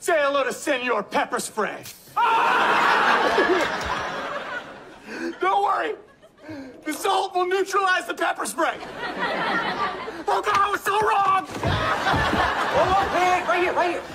Say hello to Senor Pepper Spray. Don't worry. The salt will neutralize the pepper spray. Oh, God, I was so wrong. Oh, hey, right here.